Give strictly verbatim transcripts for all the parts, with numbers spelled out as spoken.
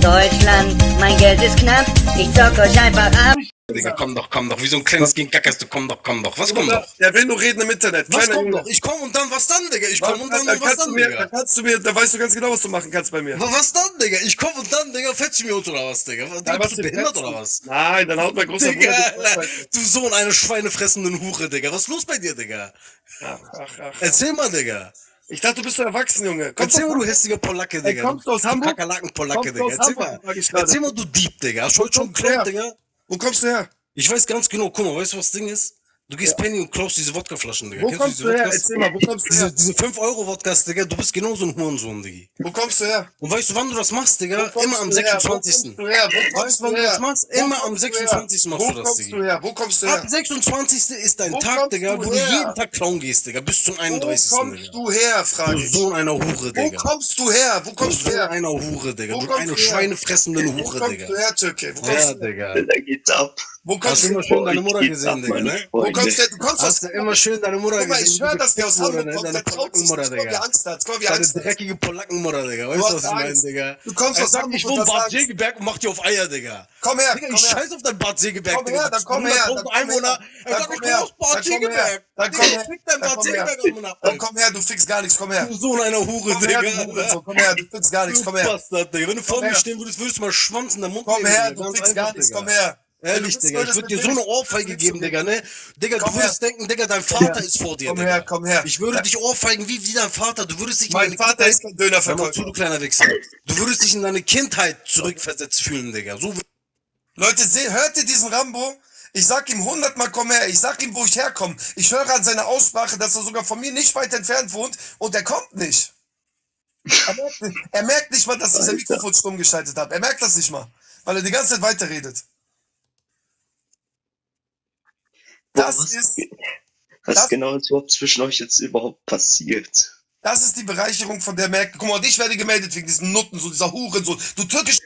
Deutschland, mein Geld ist knapp, ich zock euch einfach ab. Digga, komm doch, komm doch, wie so ein kleines Kind Gackerst, du komm doch, komm doch, was komm doch? Der will nur reden im Internet. Was komm doch? Ich komm und dann, was dann, Digga? Ich komm und dann, und was dann, Digga? Da kannst du mir, da weißt du ganz genau, was du machen kannst bei mir. Was dann, Digga? Ich komm und dann, Digga, fetzt mir uns oder was, Digga? Digga, bist du behindert oder was? Nein, dann haut mein großer Bruder. Du Sohn einer schweinefressenden Hure, Digga. Was ist los bei dir, Digga? Ach, ach, ach. Erzähl mal, Digga. Ich dachte, du bist so erwachsen, Junge. Kommst Erzähl mal, du hässliche Polacke, Digga. Ey, kommst du aus Hamburg? Kakerlaken-Polacke, Digga. Erzähl mal. Erzähl mal, du Dieb, Digga. Hast du heute schon geklaut, Digga? Wo kommst du her? Ich weiß ganz genau, guck mal, weißt du, was das Ding ist? Du gehst ja. Penny und klaust diese Wodkaflaschen, Digga. Wo Kennst kommst du, du her? Erzähl mal, wo kommst du her? Diese, diese fünf Euro Wodkas, Digga, du bist genauso ein Hurensohn, Digga. Wo kommst du her? Und weißt du, wann du das machst, Digga? Immer am sechsundzwanzigsten Wo kommst du her? Weißt du, wann du das machst? Immer am sechsundzwanzigsten machst du das, Digga. Wo kommst du her? Ab sechsundzwanzigsten ist dein Tag, Digga, wo du jeden Tag klauen gehst, Digga, bis zum einunddreißigsten Wo kommst du her, frage ich. Du Sohn einer Hure, Digga. Wo kommst du her? Wo kommst du her? Du Sohn einer Hure, Digga. Du eine schweinefressende Hure, Digga. Wo kommst du her, Türke? Wo kommst du her? Da geht's ab. Wo kommst du? Hast du immer schön deine Mutter gesehen, Digga, ne? Wo kommst du? Du kommst aus... Hast du immer schön deine Mutter Guck mal, gesehen? ich höre, dass der aus Hamburg kommt, deine der traut sich nicht, Digga. wie Angst hat. Guck mal, wie Deine Angst hat. dreckige Polackenmutter, Digga. Weißt du, was ich meine, Digga? Du kommst aus Hamburg ich wohne Bad Segeberg und mach dir auf Eier, Digga. Komm her, Digga, komm ich her. scheiß auf dein Bad Segeberg, komm Digga. Her, dann komm her, dann Einwohner. Dann Sag, komm ich komm her. aus Bad Segeberg. Dann komm her. Fick dein Bad Segeberg aus meiner Dann komm her, du fickst gar nichts, komm her. Du Sohn einer Hure, Digga. Komm her, du fickst gar nichts, komm her. Bastard, Digga. Wenn du vor mir stehen würdest, würdest du mal Schwanz in der Mund Komm her, du fickst gar nichts, komm her. Ehrlich, Digga, ich würde dir so eine Ohrfeige geben, Digga, ne? Digga, komm du würdest her. denken, Digga, dein Vater ja. ist vor dir, komm Digga. Her, komm her, Ich würde ja. dich ohrfeigen wie, wie dein Vater. Du würdest dich Mein in Vater Kindheit, ist kein Dönerverkäufer. zu, du kleiner Wichser. Du würdest dich in deine Kindheit zurückversetzt fühlen, Digga. So Leute, seh, hört ihr diesen Rambo? Ich sag ihm hundertmal, komm her. Ich sag ihm, wo ich herkomme. Ich höre an seiner Aussprache, dass er sogar von mir nicht weit entfernt wohnt und er kommt nicht. Er merkt, er merkt nicht mal, dass ich sein Mikrofon stumm geschaltet habe. Er merkt das nicht mal, weil er die ganze Zeit weiterredet. Das was, ist... Was das, genau ist überhaupt zwischen euch jetzt überhaupt passiert? Das ist die Bereicherung von der Merkel. Guck mal, und ich werde gemeldet wegen diesem Nutten, so dieser Hurensohn. Du türkisch...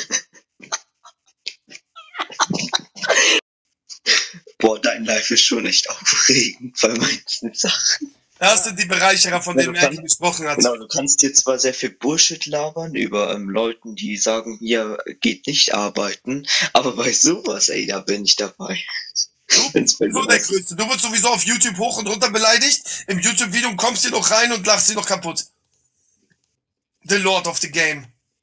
Boah, dein Life ist schon echt aufregend bei manchen Sachen. Das sind die Bereicherer, von ja, denen Merkel gesprochen hat. Genau, du kannst dir zwar sehr viel Bullshit labern über ähm, Leuten, die sagen, hier geht nicht arbeiten, aber bei sowas, ey, da bin ich dabei. Du bist sowieso der Größte. Du wirst sowieso auf YouTube hoch und runter beleidigt. Im YouTube-Video kommst du noch rein und lachst sie noch kaputt. The Lord of the Game.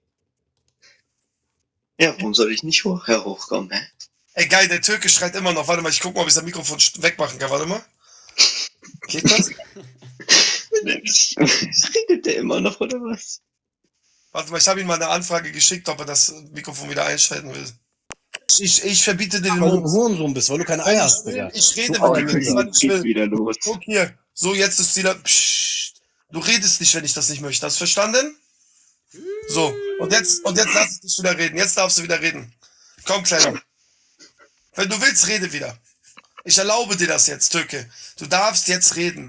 Ja, warum soll ich nicht hoch, hochkommen, hä? Ey, geil, der Türke schreit immer noch. Warte mal, ich guck mal, ob ich das Mikrofon wegmachen kann. Warte mal. Geht das? Redet der immer noch, oder was? Warte mal, ich habe ihm mal eine Anfrage geschickt, ob er das Mikrofon wieder einschalten will. Ich, ich verbiete dir den Mund. Weil du Hurensohn bist, weil du keine Eier hast, Digga. Ich rede, so, wenn du willst, ich will. Wieder los. Guck hier. So, jetzt ist wieder... Psst. Du redest nicht, wenn ich das nicht möchte. Hast du verstanden? So. Und jetzt, und jetzt lass ich dich wieder reden. Jetzt darfst du wieder reden. Komm, Kleiner. Wenn du willst, rede wieder. Ich erlaube dir das jetzt, Türke. Du darfst jetzt reden.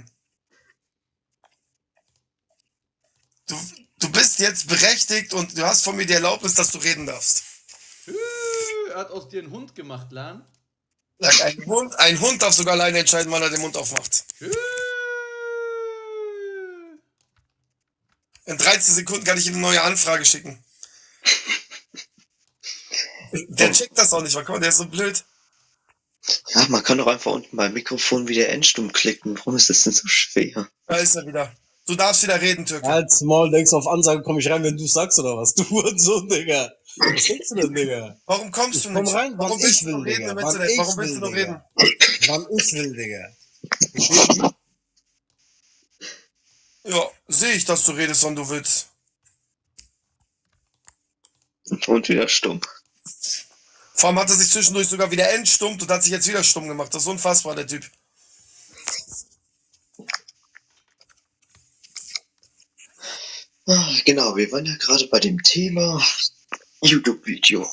Du, du bist jetzt berechtigt und du hast von mir die Erlaubnis, dass du reden darfst. Er hat aus dir einen Hund gemacht, Lan. Ein Hund, ein Hund darf sogar alleine entscheiden, wann er den Mund aufmacht. In dreizehn Sekunden kann ich ihm eine neue Anfrage schicken. Der checkt das auch nicht, weil guck mal, der ist so blöd. Ja, man kann doch einfach unten beim Mikrofon wieder Endstumm klicken. Warum ist das denn so schwer? Da ist er wieder. Du darfst wieder reden, Türke. Als Maul, denkst du, auf Ansage komm ich rein, wenn du sagst, oder was? Du Hurensohn, Digga. Was denkst du denn, Digga? Warum kommst du ich komm nicht? rein, Warum willst du noch reden im Internet? Warum willst du noch reden? Wann ich will, Digga. Ja, sehe ich, dass du redest, wann du willst. Und wieder stumm. Vor allem hat er sich zwischendurch sogar wieder entstummt und hat sich jetzt wieder stumm gemacht. Das ist unfassbar, der Typ. Genau, wir waren ja gerade bei dem Thema YouTube-Video.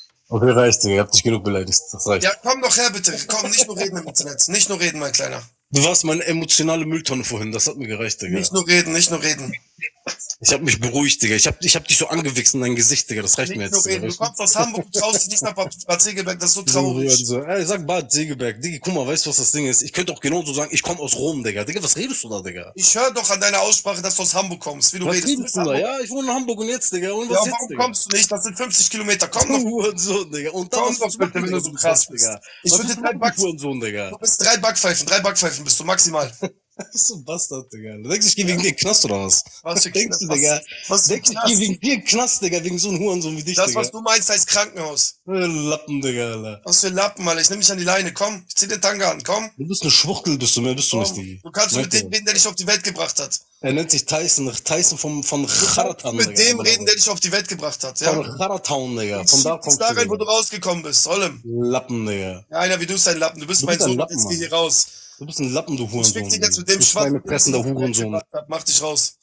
Okay, reicht, Digga. Ihr habt dich genug beleidigt. Das reicht. Ja, komm doch her, bitte. Komm, nicht nur reden im Internet. Nicht nur reden, mein Kleiner. Du warst meine emotionale Mülltonne vorhin, das hat mir gereicht, Digga. Nicht nur reden, nicht nur reden. Ich hab mich beruhigt, Digga. Ich hab, ich hab dich so angewichst in dein Gesicht, Digga. Das reicht Nicht mir nur jetzt, Digga. reden. Du kommst aus Hamburg, du traust dich nicht nach Bad Bad Segeberg, das ist so traurig. So, ey, sag Bad Segeberg. Digga, guck mal, weißt du, was das Ding ist? Ich könnte auch genauso sagen, ich komme aus Rom, Digga. Digga, was redest du da, Digga? Ich höre doch an deiner Aussprache, dass du aus Hamburg kommst, wie du Was redest. Du redest bist du da? Hamburg. Ja, ich wohne in Hamburg und jetzt, Digga. Und Ja, was jetzt, warum Digga? kommst du nicht? Das sind fünfzig Kilometer. Komm doch. Hurensohn, Digga. Und dann, Komm was doch willst bitte, machen, wenn du Digga, so krass bist. Digga? Ich Was würde willst du drei machen, Back- du Hurensohn, Digga? Du bist drei Backpfeifen, drei Backpfeifen bist du maximal. Das ist so ein Bastard, Digga. Du denkst, ich geh wegen dir in den Knast oder was? Was für Denkst du, was- Digga? Was für Denkst du, ich Knast? geh wegen dir in den Knast, Digga, wegen so einem Hurensohn wie dich, Das, Digga? was du meinst, heißt Krankenhaus. Äh, Lappen, Digga, Alter. Was für Lappen, Alter. Ich nehme mich an die Leine. Komm, ich zieh den Tanga an. Komm. Du bist eine Schwuchtel, bist du, mehr bist du nicht, Komm. Digga. Du kannst Merk mit dir dem reden, der dich auf die Welt gebracht hat. Er nennt sich Tyson, Tyson vom, von Du kannst Charatan, mit Digga. dem reden, der dich auf die Welt gebracht hat. Ja? Von Charatan, Digga. Ich Von da schieb dich kommst da du, rein, wo du Digga. rausgekommen bist. Sollem. Lappen, Digga. Ja, einer wie du ist ein Lappen. Du bist Du mein bist ein Sohn. Lappen, Jetzt geh Mann. hier raus. Du bist ein Lappen, du Ich Hurensohn. fick dich jetzt mit dem du Schwanz. schweinefressender den ich auf die Welt Hurensohn. gebracht hab. Mach dich raus.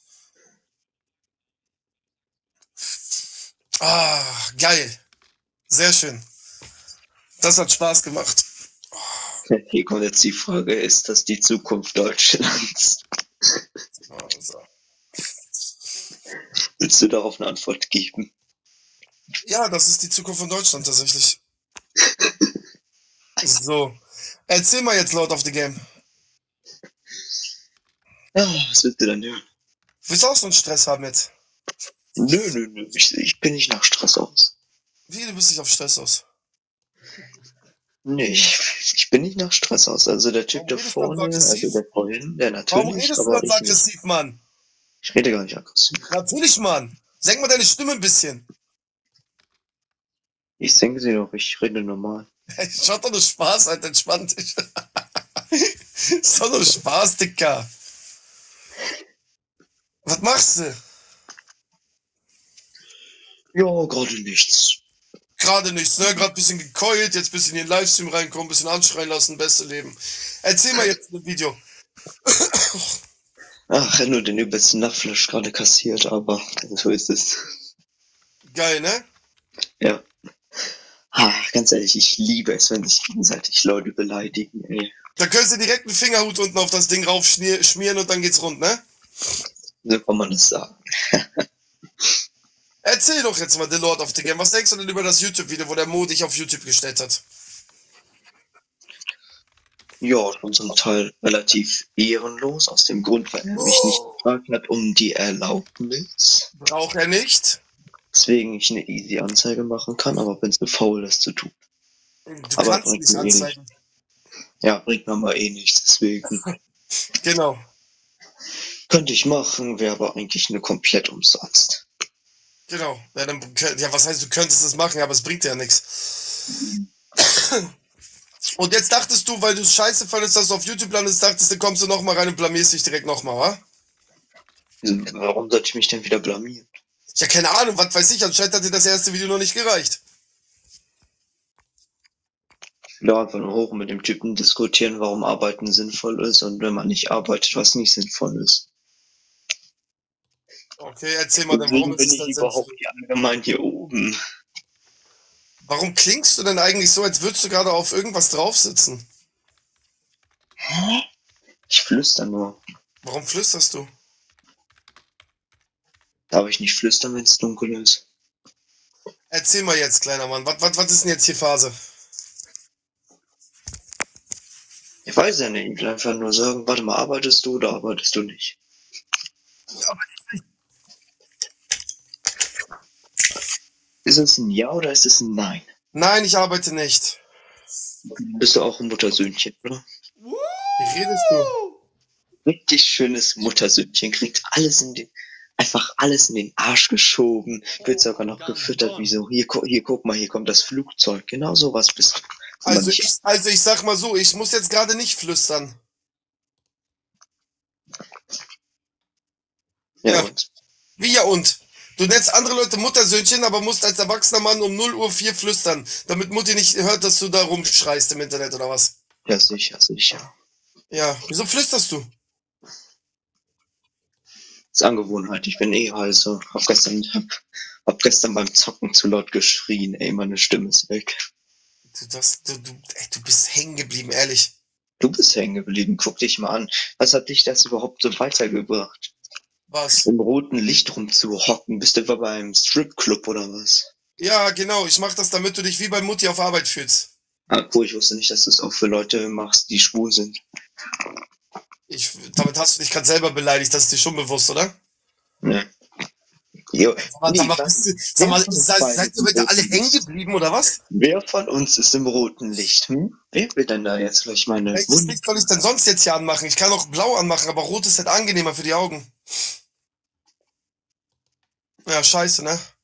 Ah, geil. Sehr schön. Das hat Spaß gemacht. Hier kommt jetzt die Frage, ist das die Zukunft Deutschlands? Also. Willst du darauf eine Antwort geben? Ja, das ist die Zukunft von Deutschland tatsächlich. So. Erzähl mal jetzt laut auf the game. Ja, was willst du dann hören? Willst du auch so einen Stress haben jetzt? Nö, nö, nö, ich, ich bin nicht nach Stress aus. Wie, du bist nicht auf Stress aus? Nee, ich, ich bin nicht nach Stress aus. Also der Typ Warum da redest du dann so vorne, aggressiv? also der vorhin, der natürlich, Warum redest du aber dann so ich nicht. aggressiv, Mann? Ich rede gar nicht aggressiv. Natürlich, Mann. Senk mal deine Stimme ein bisschen. Ich senke sie doch, ich rede normal. Hey, schaut doch nur Spaß, Alter, entspann dich. Ist doch nur Spaß, Dicker. Was machst du? Ja, gerade nichts. Gerade nichts, ne? Gerade ein bisschen gekeult, jetzt ein bisschen in den Livestream reinkommen, ein bisschen anschreien lassen, beste Leben. Erzähl mal jetzt ein Video. Ach, er hat nur den übelsten Nachtflash gerade kassiert, aber so ist es. Geil, ne? Ja. Ah, ganz ehrlich, ich liebe es, wenn sich gegenseitig Leute beleidigen, ey. Da könntest du direkt einen Fingerhut unten auf das Ding rauf schmieren und dann geht's rund, ne? So kann man das sagen. Erzähl doch jetzt mal, The Lord of the Game. Was denkst du denn über das YouTube-Video, wo der Mo dich auf YouTube gestellt hat? Ja, schon zum Teil relativ ehrenlos, aus dem Grund, weil er mich nicht gefragt hat um die Erlaubnis. Braucht er nicht. Deswegen ich eine easy Anzeige machen kann, aber wenn es so faul ist zu tun. Du Aber kannst bringt nicht mir eh anzeigen. Ja, bringt mir mal eh nichts, deswegen. Genau. Könnte ich machen, wäre aber eigentlich nur komplett umsonst. Genau. Ja, dann, ja, was heißt, du könntest es machen, aber es bringt dir ja nichts. Und jetzt dachtest du, weil du es scheiße fandest, dass du auf YouTube landest, dachtest du, kommst du nochmal rein und blamierst dich direkt nochmal, wa? Warum sollte ich mich denn wieder blamieren? Ja, keine Ahnung, was weiß ich, anscheinend hat dir das erste Video noch nicht gereicht. Ja, einfach nur hoch mit dem Typen diskutieren, warum Arbeiten sinnvoll ist und wenn man nicht arbeitet, was nicht sinnvoll ist. Okay, erzähl mal, dann, Deswegen warum ist bin es ich denn überhaupt sinnvoll? hier allgemein hier oben. Warum klingst du denn eigentlich so, als würdest du gerade auf irgendwas drauf sitzen? Hä? Ich flüster nur. Warum flüsterst du? Darf ich nicht flüstern, wenn es dunkel ist? Erzähl mal jetzt, kleiner Mann, was, was, was ist denn jetzt hier Phase? Ich weiß ja nicht. Ich will einfach nur sagen, warte mal, arbeitest du oder arbeitest du nicht? Ich arbeite nicht. Ist es ein Ja oder ist es ein Nein? Nein, ich arbeite nicht. Bist du auch ein Muttersöhnchen, oder? Wie redest du? Richtig schönes Muttersöhnchen, kriegt alles in den, einfach alles in den Arsch geschoben, wird sogar noch gefüttert, wie so, hier, gu- hier, guck mal, hier kommt das Flugzeug, genau sowas bist du. Aber Also nicht- ich, also ich sag mal so, ich muss jetzt gerade nicht flüstern. ja, ja. und? Wie ja und? Du nennst andere Leute Muttersöhnchen, aber musst als erwachsener Mann um null Uhr vier flüstern, damit Mutti nicht hört, dass du da rumschreist im Internet oder was? Ja, sicher, sicher. Ja, wieso flüsterst du? Das ist Angewohnheit, ich bin eh heiser. Hab gestern, hab, hab gestern beim Zocken zu laut geschrien, ey, meine Stimme ist weg. Du, das, du, du, ey, du bist hängen geblieben, ehrlich. Du bist hängen geblieben. Guck dich mal an. Was hat dich das überhaupt so weitergebracht? Was? Im roten Licht rumzuhocken? Bist du etwa beim Stripclub oder was? Ja, genau. Ich mach das, damit du dich wie bei Mutti auf Arbeit fühlst. Ah, cool, ich wusste nicht, dass du es auch für Leute machst, die schwul sind. Ich, damit hast du dich gerade selber beleidigt. Das ist dir schon bewusst, oder? Ne. Jo, Sag mal, nee, sag mal, was- bist du- sag mal, wer von uns seid, beiden seid ihr ist wieder im alle roten hängen Licht? geblieben, oder was? Wer von uns ist im roten Licht? Hm? Wer will denn da jetzt gleich meine Welches Wunde? Licht soll ich denn sonst jetzt hier anmachen? Ich kann auch blau anmachen, aber rot ist halt angenehmer für die Augen. Ja, scheiße, ne?